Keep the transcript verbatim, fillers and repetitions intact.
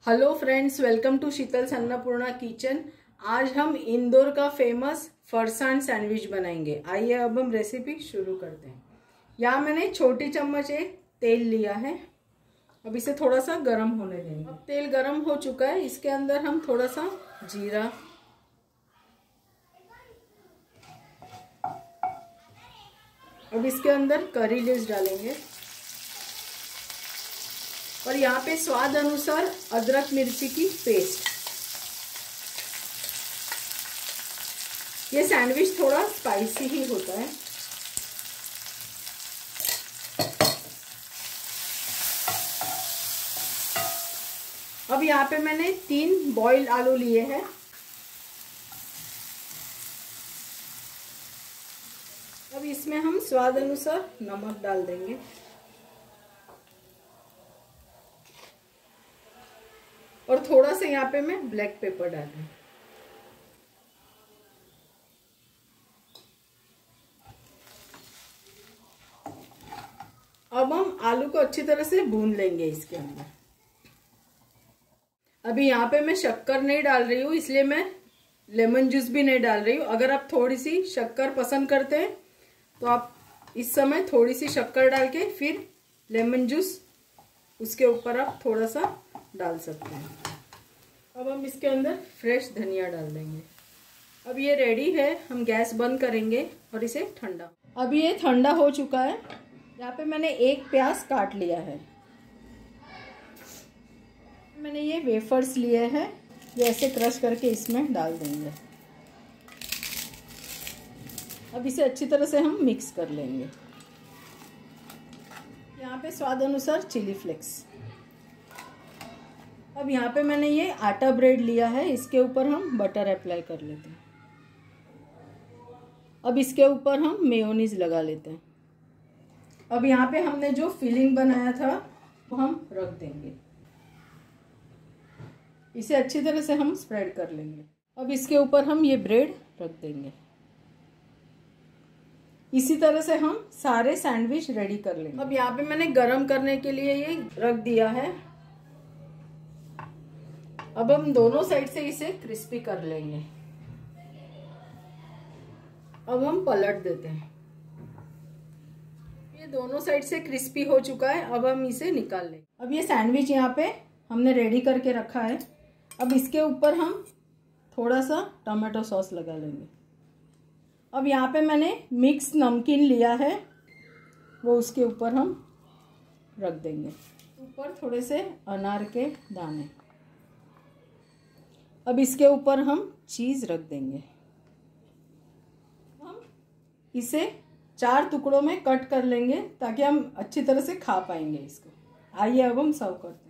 Hello friends, welcome to Sheetal's Annapurna kitchen. आज हम इंदौर का फेमस फरसान सैंडविच बनाएंगे। आइए अब हम रेसिपी शुरू करते हैं। यहाँ मैंने छोटी चम्मच एक तेल लिया है। अब इसे थोड़ा सा गरम होने देंगे। अब तेल गरम हो चुका है, इसके अंदर हम थोड़ा सा जीरा, अब इसके अंदर करी लीव्स डालेंगे और यहाँ पे स्वाद अनुसार अदरक मिर्ची की पेस्ट। ये सैंडविच थोड़ा स्पाइसी ही होता है। अब यहाँ पे मैंने तीन बॉइल्ड आलू लिए हैं। अब इसमें हम स्वाद अनुसार नमक डाल देंगे और थोड़ा सा यहाँ पे मैं ब्लैक पेपर डाल दूँ। अब हम आलू को अच्छी तरह से भून लेंगे इसके अंदर। अभी यहाँ पे मैं शक्कर नहीं डाल रही हूँ, इसलिए मैं लेमन जूस भी नहीं डाल रही हूँ। अगर आप थोड़ी सी शक्कर पसंद करते हैं तो आप इस समय थोड़ी सी शक्कर डाल के फिर लेमन जूस उसके ऊपर आप थोड़ा सा डाल सकते हैं। अब हम इसके अंदर फ्रेश धनिया डाल देंगे। अब ये रेडी है, हम गैस बंद करेंगे और इसे ठंडा। अब ये ठंडा हो चुका है। यहाँ पे मैंने एक प्याज काट लिया है। मैंने ये वेफर्स लिए हैं, ये ऐसे क्रश करके इसमें डाल देंगे। अब इसे अच्छी तरह से हम मिक्स कर लेंगे। यहाँ पे स्वाद अनुसार चिली फ्लेक्स। अब यहाँ पे मैंने ये आटा ब्रेड लिया है, इसके ऊपर हम बटर अप्लाई कर लेते हैं। अब इसके ऊपर हम मेयोनीज लगा लेते हैं। अब यहाँ पे हमने जो फिलिंग बनाया था वो हम रख देंगे। इसे अच्छी तरह से हम स्प्रेड कर लेंगे। अब इसके ऊपर हम ये ब्रेड रख देंगे। इसी तरह से हम सारे सैंडविच रेडी कर लेंगे। अब यहाँ पे मैंने गरम करने के लिए ये रख दिया है। अब हम दोनों साइड से इसे क्रिस्पी कर लेंगे। अब हम पलट देते हैं। ये दोनों साइड से क्रिस्पी हो चुका है। अब हम इसे निकाल लेंगे। अब ये सैंडविच यहाँ पे हमने रेडी करके रखा है। अब इसके ऊपर हम थोड़ा सा टमाटो सॉस लगा लेंगे। अब यहाँ पे मैंने मिक्स नमकीन लिया है, वो उसके ऊपर हम रख देंगे। ऊपर थोड़े से अनार के दाने। अब इसके ऊपर हम चीज़ रख देंगे। हम इसे चार टुकड़ों में कट कर लेंगे ताकि हम अच्छी तरह से खा पाएंगे इसको। आइए अब हम सर्व करते हैं।